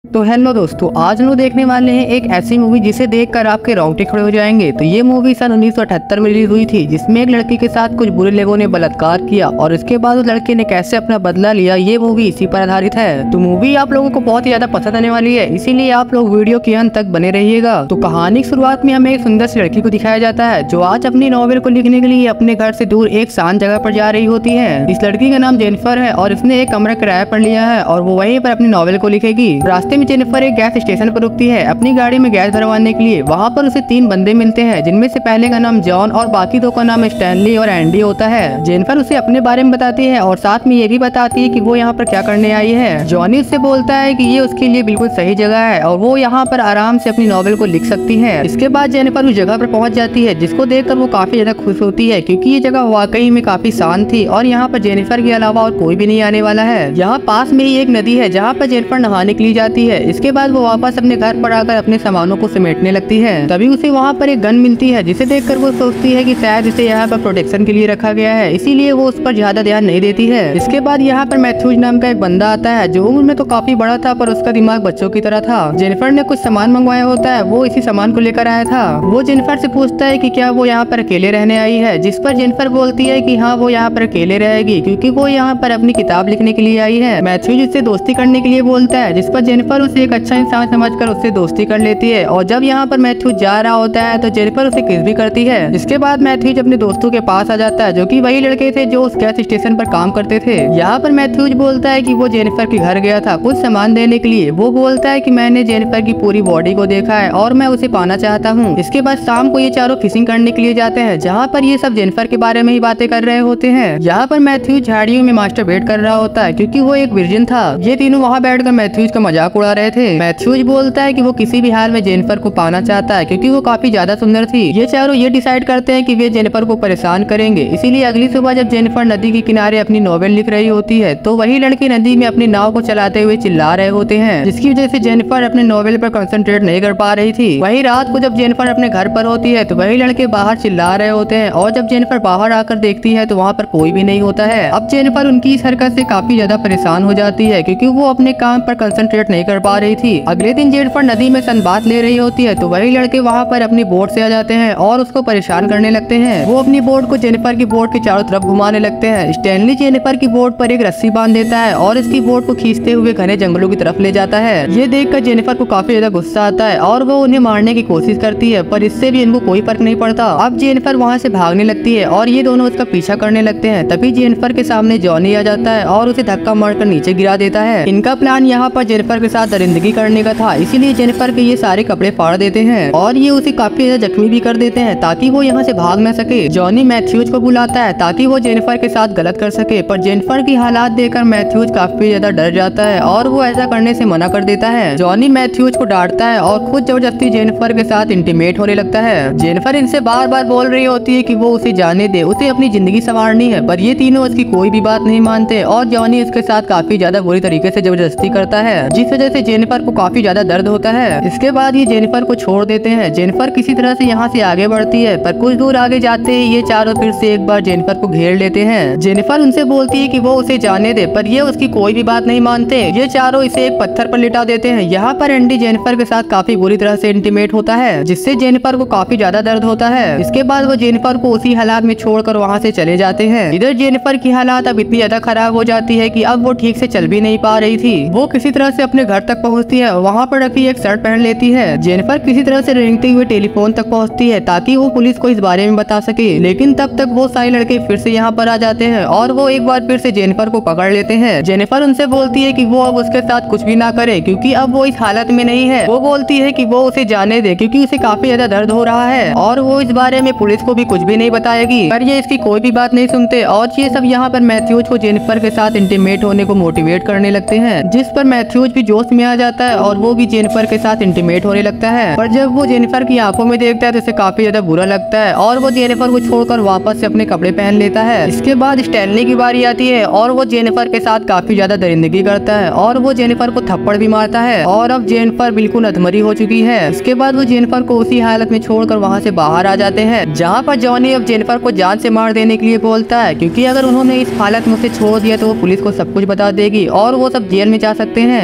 तो हेलो दोस्तों, आज हम लोग देखने वाले हैं एक ऐसी मूवी जिसे देखकर आपके रोंगटे खड़े हो जाएंगे। तो ये मूवी सन 1978 में रिलीज हुई थी, जिसमें एक लड़की के साथ कुछ बुरे लोगों ने बलात्कार किया और उसके बाद उस लड़के ने कैसे अपना बदला लिया, ये मूवी इसी पर आधारित है। तो मूवी आप लोगों को बहुत ही ज्यादा पसंद आने वाली है, इसीलिए आप लोग वीडियो के अंत तक बने रहिएगा। तो कहानी की शुरुआत में हमें एक सुंदर सी लड़की को दिखाया जाता है, जो आज अपनी नॉवेल को लिखने के लिए अपने घर से दूर एक शांत जगह पर जा रही होती है। इस लड़की का नाम जेनिफर है और इसने एक कमरा किराया पर लिया है और वो वहीं पर अपनी नॉवेल को लिखेगी। रास्ते में जेनिफर एक गैस स्टेशन पर रुकती है अपनी गाड़ी में गैस भरवाने के लिए। वहाँ पर उसे 3 बंदे मिलते हैं, जिनमें से पहले का नाम जॉन और बाकी 2 का नाम स्टैनली और एंडी होता है। जेनिफर उसे अपने बारे में बताती है और साथ में ये भी बताती है कि वो यहाँ पर क्या करने आई है। जॉनी उससे बोलता है कि ये उसके लिए बिल्कुल सही जगह है और वो यहाँ पर आराम से अपनी नॉवेल को लिख सकती है। इसके बाद जेनिफर उस जगह पर पहुँच जाती है, जिसको देखकर वो काफी ज्यादा खुश होती है, क्योंकि ये जगह वाकई में काफी शांत थी और यहाँ पर जेनिफर के अलावा और कोई भी नहीं आने वाला है। यहाँ पास में ही एक नदी है, जहाँ पर जेनिफर नहाने के लिए जाती है। इसके बाद वो वापस अपने घर पर आकर अपने सामानों को समेटने लगती है। तभी उसे वहाँ पर एक गन मिलती है, जिसे देखकर वो सोचती है कि शायद इसे यहाँ पर प्रोटेक्शन के लिए रखा गया है, इसीलिए वो उस पर ज्यादा ध्यान नहीं देती है। इसके बाद यहाँ पर मैथ्यूज नाम का एक बंदा आता है, जो उम्र में तो काफी बड़ा था पर उसका दिमाग बच्चों की तरह था। जेनिफर ने कुछ सामान मंगवाया होता है, वो इसी सामान को लेकर आया था। वो जेनिफर से पूछता है कि क्या वो यहाँ पर अकेले रहने आई है, जिस पर जेनिफर बोलती है कि हाँ, वो यहाँ पर अकेले रहेगी, क्योंकि वो यहाँ पर अपनी किताब लिखने के लिए आई है। मैथ्यूज उससे दोस्ती करने के लिए बोलता है, जिस पर जेनिफर उसे एक अच्छा इंसान समझकर उससे दोस्ती कर लेती है। और जब यहाँ पर मैथ्यूज जा रहा होता है तो जेनिफर उसे किस भी करती है। इसके बाद मैथ्यूज अपने दोस्तों के पास आ जाता है, जो कि वही लड़के थे जो उस गैस स्टेशन पर काम करते थे। यहाँ पर मैथ्यूज बोलता है कि वो जेनिफर के घर गया था कुछ सामान देने के लिए। वो बोलता है कि मैंने जेनिफर की पूरी बॉडी को देखा है और मैं उसे पाना चाहता हूँ। इसके बाद शाम को ये चारों फिशिंग करने के लिए जाते हैं, जहाँ पर ये सब जेनिफर के बारे में ही बातें कर रहे होते हैं। यहाँ पर मैथ्यूज झाड़ियों में मास्टरबेट कर रहा होता है, क्योंकि वो एक वर्जिन था। ये तीनों वहाँ बैठकर मैथ्यूज का मजाक उड़ा रहे थे। मैथ्यूज बोलता है कि वो किसी भी हाल में जेनिफर को पाना चाहता है, क्योंकि वो काफी ज्यादा सुंदर थी। ये चारों ये डिसाइड करते हैं कि वे जेनिफर को परेशान करेंगे। इसीलिए अगली सुबह जब जेनिफर नदी के किनारे अपनी नॉवेल लिख रही होती है, तो वही लड़के नदी में अपनी नाव को चलाते हुए चिल्ला रहे होते हैं, जिसकी वजह से जेनिफर अपने नॉवेल पर कंसंट्रेट नहीं कर पा रही थी। वही रात को जब जेनिफर अपने घर पर होती है, तो वही लड़के बाहर चिल्ला रहे होते हैं और जब जेनिफर बाहर आकर देखती है तो वहाँ पर कोई भी नहीं होता है। अब जेनिफर उनकी इस हरकत से काफी ज्यादा परेशान हो जाती है, क्योंकि वो अपने काम पर कंसंट्रेट नहीं कर पा रही थी। अगले दिन जेनिफर नदी में सनबाथ ले रही होती है, तो वही लड़के वहाँ पर अपनी बोट से आ जाते हैं और उसको परेशान करने लगते हैं। वो अपनी बोट को जेनिफर की बोट के चारों तरफ घुमाने लगते हैं। स्टैनली जेनिफर की बोट पर एक रस्सी बांध देता है और इसकी बोट को खींचते हुए घने जंगलों की तरफ ले जाता है। ये देखकर जेनिफर को काफी ज्यादा गुस्सा आता है और वो उन्हें मारने की कोशिश करती है, पर इससे भी इनको कोई फर्क नहीं पड़ता। अब जेनिफर वहाँ से भागने लगती है और ये दोनों उसका पीछा करने लगते हैं। तभी जेनिफर के सामने जॉनी आ जाता है और उसे धक्का मारकर नीचे गिरा देता है। इनका प्लान यहाँ पर जेनिफर के साथ दरिंदगी करने का था, इसीलिए जेनिफर के ये सारे कपड़े फाड़ देते हैं और ये उसे काफी ज्यादा जख्मी भी कर देते हैं, ताकि वो यहाँ से भाग न सके। जॉनी मैथ्यूज को बुलाता है ताकि वो जेनिफर के साथ गलत कर सके, पर जेनिफर की हालात देखकर मैथ्यूज काफी ज्यादा डर जाता है और वो ऐसा करने से मना कर देता है। जॉनी मैथ्यूज को डांटता है और खुद जबरदस्ती जेनिफर के साथ इंटीमेट होने लगता है। जेनिफर इनसे बार बार बोल रही होती है कि वो उसे जाने दे, उसे अपनी जिंदगी संवारनी है, पर ये तीनों उसकी कोई भी बात नहीं मानते और जॉनी उसके साथ काफी ज्यादा बुरी तरीके से जबरदस्ती करता है, जिस वजह से जेनिफर को काफी ज्यादा दर्द होता है। इसके बाद ये जेनिफर को छोड़ देते हैं। जेनिफर किसी तरह से यहाँ से आगे बढ़ती है, पर कुछ दूर आगे जाते ही ये चारों फिर से एक बार जेनिफर को घेर लेते हैं। जेनिफर उनसे बोलती है कि वो उसे जाने दे, पर ये उसकी कोई भी बात नहीं मानते। ये चारों इसे एक पत्थर पर लिटा देते हैं। यहाँ पर एंडी जेनिफर के साथ काफी बुरी तरह से इंटीमेट होता है, जिससे जेनिफर को काफी ज्यादा दर्द होता है। इसके बाद वो जेनिफर को उसी हालात में छोड़कर वहाँ से चले जाते हैं। इधर जेनिफर की हालात अब इतनी ज्यादा खराब हो जाती है कि अब वो ठीक से चल भी नहीं पा रही थी। वो किसी तरह से अपने घर तक पहुँचती है, वहाँ पर रखी एक शर्ट पहन लेती है। जेनिफर किसी तरह से रेंगते हुए टेलीफोन तक पहुँचती है, ताकि वो पुलिस को इस बारे में बता सके। लेकिन तब तक वो सारे लड़के फिर से यहाँ पर आ जाते हैं और वो एक बार फिर से जेनिफर को पकड़ लेते हैं। जेनिफर उनसे बोलती है कि वो अब उसके साथ कुछ भी ना करे, क्योंकि अब वो इस हालत में नहीं है। वो बोलती है कि वो उसे जाने दे, क्योंकि उसे काफी ज्यादा दर्द हो रहा है और वो इस बारे में पुलिस को भी कुछ भी नहीं बताएगी। पर ये इसकी कोई भी बात नहीं सुनते और ये सब यहाँ पर मैथ्यूज को जेनिफर के साथ इंटीमेट होने को मोटिवेट करने लगते हैं, जिस पर मैथ्यूज भी जोश में आ जाता है और वो भी जेनिफर के साथ इंटीमेट होने लगता है। पर जब वो जेनिफर की आंखों में देखता है तो उसे काफी ज्यादा बुरा लगता है और वो जेनिफर को छोड़कर वापस से अपने कपड़े पहन लेता है। इसके बाद स्टैनली की बारी आती है और वो जेनिफर के साथ काफी ज्यादा दरिंदगी करता है और वो जेनिफर को थप्पड़ भी मारता है और अब जेनिफर बिल्कुल अधमरी हो चुकी है। इसके बाद वो जेनिफर को उसी हालत में छोड़कर वहाँ से बाहर आ जाते हैं, जहाँ पर जॉनी अब जेनिफर को जान से मार देने के लिए बोलता है, क्योंकि अगर उन्होंने इस हालत में उसे छोड़ दिया तो वो पुलिस को सब कुछ बता देगी और वो सब जेल में जा सकते हैं। वे सब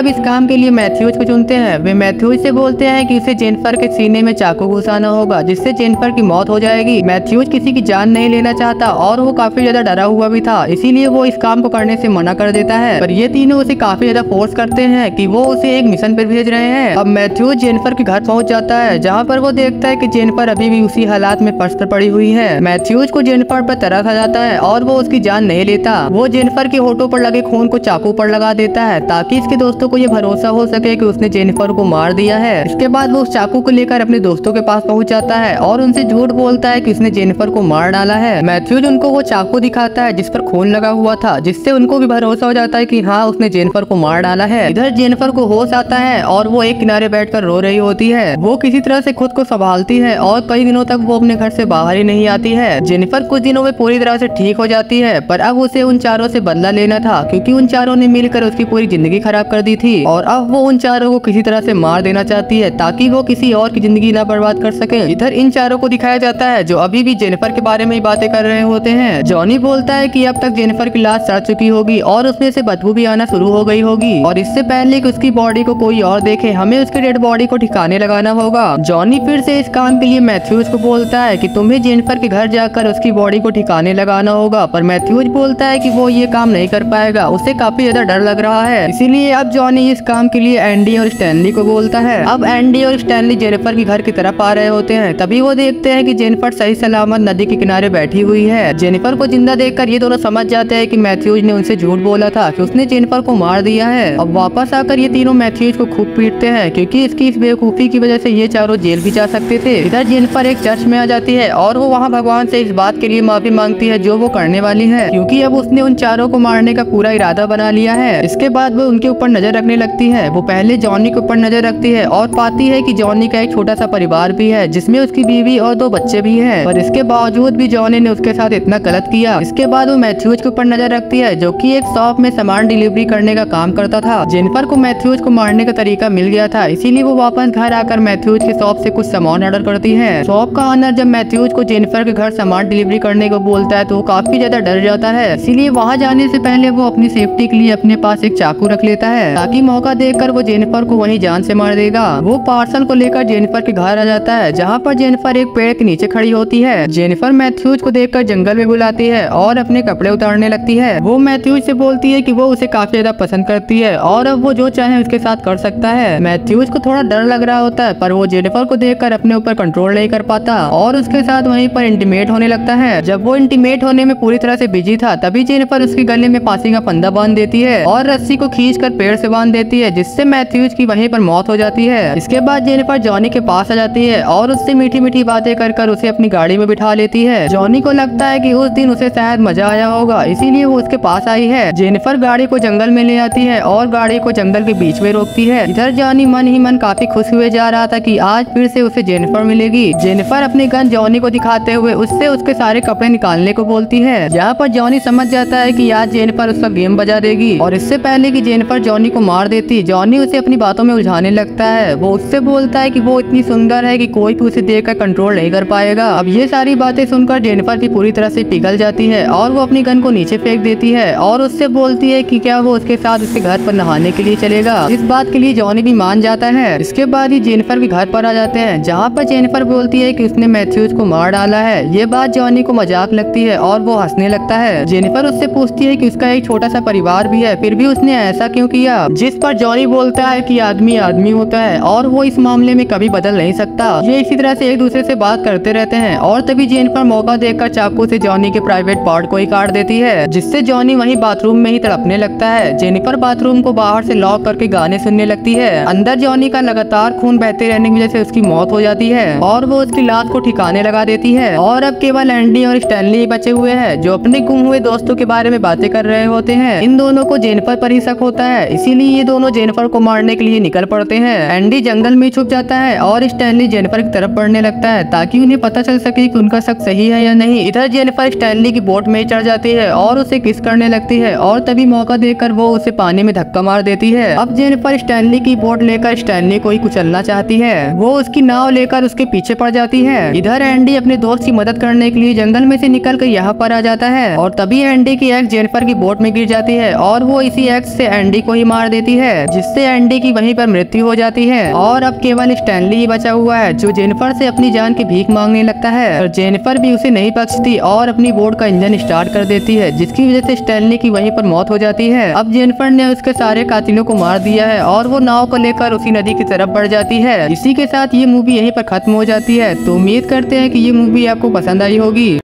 अब इस काम के लिए मैथ्यूज को चुनते हैं। वे मैथ्यूज से बोलते हैं कि उसे जेनिफर के सीने में चाकू घुसाना होगा जिससे जेनिफर की मौत हो जाएगी। मैथ्यूज किसी की जान नहीं लेना चाहता और वो काफी ज्यादा डरा हुआ भी था, इसीलिए वो इस काम को करने से मना कर देता है। पर ये तीनों उसे काफी ज्यादा फोर्स करते हैं कि वो उसे एक मिशन पर भेज रहे हैं। अब मैथ्यूज जेनिफर के घर पहुंच जाता है जहाँ पर वो देखता है कि जेनिफर अभी भी उसी हालात में फर्श पर पड़ी हुई है। मैथ्यूज को जेनिफर पर तरस आ जाता है और वो उसकी जान नहीं लेता। वो जेनिफर के होठों पर लगे खून को चाकू पर लगा देता है ताकि इसके दोस्तों को ये भरोसा हो सके कि उसने जेनिफर को मार दिया है। इसके बाद वो उस चाकू को लेकर अपने दोस्तों के पास पहुंच जाता है और उनसे झूठ बोलता है कि उसने जेनिफर को मार डाला है। मैथ्यूज उनको वो चाकू दिखाता है जिस पर खून लगा हुआ था, जिससे उनको भी भरोसा हो जाता है कि हाँ उसने जेनिफर को मार डाला है। इधर जेनिफर को होश आता है और वो एक किनारे बैठकर रो रही होती है। वो किसी तरह से खुद को संभालती है और कई दिनों तक वो अपने घर से बाहर ही नहीं आती है। जेनिफर कुछ दिनों में पूरी तरह से ठीक हो जाती है, पर अब उसे उन चारों से बदला लेना था क्योंकि उन चारों ने मिलकर उसकी पूरी जिंदगी खराब कर दी थी और अब वो उन चारों को किसी तरह से मार देना चाहती है ताकि वो किसी और की जिंदगी ना बर्बाद कर सके। इधर इन चारों को दिखाया जाता है जो अभी भी जेनिफर के बारे में ही बातें कर रहे होते हैं। जॉनी बोलता है कि अब तक जेनिफर की लाश सड़ चुकी होगी और उसमें से बदबू भी आना शुरू हो गई होगी और इससे पहले कि उसकी बॉडी को कोई और देखे हमें उसकी डेड बॉडी को ठिकाने लगाना होगा। जॉनी फिर से इस काम के लिए मैथ्यूज को बोलता है कि तुम्हें जेनिफर के घर जाकर उसकी बॉडी को ठिकाने लगाना होगा, पर मैथ्यूज बोलता है कि वो ये काम नहीं कर पाएगा, उसे काफी ज्यादा डर लग रहा है। इसीलिए अब जॉनी इस काम के लिए एंडी और स्टैनली को बोलता है। अब एंडी और स्टैनली जेनिफर के घर की तरफ आ रहे होते हैं, तभी वो देखते हैं कि जेनिफर सही सलामत नदी के किनारे बैठी हुई है। जेनिफर को जिंदा देखकर ये दोनों समझ जाते हैं कि मैथ्यूज ने उनसे झूठ बोला था कि उसने जेनिफर को मार दिया है। अब वापस आकर ये तीनों मैथ्यूज को खूब पीटते हैं क्योंकि इसकी इस बेवकूफी की वजह से ये चारों जेल भी जा सकते थे। इधर जेनिफर एक चर्च में आ जाती है और वो वहाँ भगवान से इस बात के लिए माफी मांगती है जो वो करने वाली है क्योंकि अब उसने उन चारों को मारने का पूरा इरादा बना लिया है। इसके बाद वो उनके ऊपर नजर रखने लगती है। वो पहले जॉनी के ऊपर नजर रखती है और पाती है कि जॉनी का एक छोटा सा परिवार भी है जिसमें उसकी बीवी और 2 बच्चे भी हैं, पर इसके बावजूद भी जॉनी ने उसके साथ इतना गलत किया। इसके बाद वो मैथ्यूज के ऊपर नजर रखती है जो कि एक शॉप में सामान डिलीवरी करने का काम करता था। जेनिफर को मैथ्यूज को मारने का तरीका मिल गया था, इसीलिए वो वापस घर आकर मैथ्यूज के शॉप से कुछ सामान ऑर्डर करती है। शॉप का ऑनर जब मैथ्यूज को जेनिफर के घर सामान डिलीवरी करने को बोलता है तो वो काफी ज्यादा डर जाता है, इसीलिए वहाँ जाने से पहले वो अपनी सेफ्टी के लिए अपने पास एक चाकू रख लेता है ताकि मौका देखकर वो जेनिफर को वहीं जान से मार देगा। वो पार्सल को लेकर जेनिफर के घर आ जाता है जहाँ पर जेनिफर एक पेड़ के नीचे खड़ी होती है। जेनिफर मैथ्यूज को देखकर जंगल में बुलाती है और अपने कपड़े उतारने लगती है। वो मैथ्यूज से बोलती है कि वो उसे काफी ज्यादा पसंद करती है और अब वो जो चाहे उसके साथ कर सकता है। मैथ्यूज को थोड़ा डर लग रहा होता है पर वो जेनिफर को देखकर अपने ऊपर कंट्रोल नहीं कर पाता और उसके साथ वहीं पर इंटीमेट होने लगता है। जब वो इंटीमेट होने में पूरी तरह से बिजी था तभी जेनिफर उसके गले में फांसी का फंदा बांध देती है और रस्सी को खींचकर पेड़ से बांध देती है जिससे मैथ्यूज की वहीं पर मौत हो जाती है। इसके बाद जेनिफर जॉनी के पास आ जाती है और उससे मीठी मीठी बातें कर उसे अपनी गाड़ी में बिठा लेती है। जॉनी को लगता है कि उस दिन उसे शायद मजा आया होगा, इसीलिए वो उसके पास आई है। जेनिफर गाड़ी को जंगल में ले आती है और गाड़ी को जंगल के बीच में रोकती है। इधर जॉनी मन ही मन काफी खुश हुए जा रहा था कि आज फिर से उसे जेनिफर मिलेगी। जेनिफर अपनी गन जॉनी को दिखाते हुए उससे उसके सारे कपड़े निकालने को बोलती है, जहाँ पर जॉनी समझ जाता है कि आज जेनिफर उसका गेम बजा देगी और इससे पहले कि जेनिफर जॉनी को मार देती, जॉनी उसे अपनी बातों में उलझाने लगता है। वो उससे बोलता है कि वो इतनी सुंदर है कि कोई भी उसे देखकर कंट्रोल नहीं कर पाएगा। अब ये सारी बातें सुनकर जेनिफर की पूरी तरह से पिघल जाती है और वो अपनी गन को नीचे फेंक देती है और उससे बोलती है कि क्या वो उसके साथ उसके घर पर नहाने के लिए चलेगा। इस बात के लिए जॉनी भी मान जाता है। इसके बाद ही जेनिफर के घर पर आ जाते हैं जहाँ पर जेनिफर बोलती है कि उसने मैथ्यूज को मार डाला है। ये बात जॉनी को मजाक लगती है और वो हंसने लगता है। जेनिफर उससे पूछती है कि उसका एक छोटा सा परिवार भी है, फिर भी उसने ऐसा क्यों किया, जिस पर जॉनी बोलता है कि आदमी आदमी होता है और वो इस मामले में कभी बदल नहीं सकता। ये इसी तरह से एक दूसरे से बात करते रहते हैं और तभी जेनिफर मौका देखकर चाकू से जॉनी के प्राइवेट पार्ट को ही काट देती है, जिससे जॉनी वहीं बाथरूम में ही तड़पने लगता है। जेनिफर बाथरूम को बाहर से लॉक करके गाने सुनने लगती है। अंदर जॉनी का लगातार खून बहते रहने की वजह से उसकी मौत हो जाती है और वो उसकी लाश को ठिकाने लगा देती है। और अब केवल एंडी और स्टैनली बचे हुए हैं जो अपने गुम हुए दोस्तों के बारे में बातें कर रहे होते हैं। इन दोनों को जेनिफर पर ही शक होता है, इसीलिए ये दोनों जेनिफर को मारने के लिए निकल पड़ते हैं। एंडी जंगल में छुप जाता है और स्टैनली जेनिफर की तरफ बढ़ने लगता है ताकि उन्हें पता चल सके कि उनका शक सही है या नहीं। इधर जेनिफर स्टैनली की बोट में चढ़ जाती है और उसे किस करने लगती है और तभी मौका देकर वो उसे पानी में धक्का मार देती है। अब जेनिफर स्टैनली की बोट लेकर स्टैनली को ही कुचलना चाहती है। वो उसकी नाव लेकर उसके पीछे पड़ जाती है। इधर एंडी अपने दोस्त की मदद करने के लिए जंगल में से निकलकर यहाँ पर आ जाता है और तभी एंडी की एक्स जेनिफर की बोट में गिर जाती है और वो इसी एक्स से एंडी को ही मार देती है, जिससे एंडी की वहीं पर मृत्यु हो जाती है और अब केवल स्टैनली ही बचा हुआ है, जो जेनिफर से अपनी जान की भीख मांगने लगता है। और जेनिफर भी उसे नहीं बख्शती और अपनी बोट का इंजन स्टार्ट कर देती है, जिसकी वजह से स्टैनली की वहीं पर मौत हो जाती है। अब जेनिफर ने उसके सारे कातिलों को मार दिया है और वो नाव को लेकर उसी नदी की तरफ बढ़ जाती है। इसी के साथ ये मूवी यहीं पर खत्म हो जाती है। तो उम्मीद करते हैं कि ये मूवी आपको पसंद आई होगी।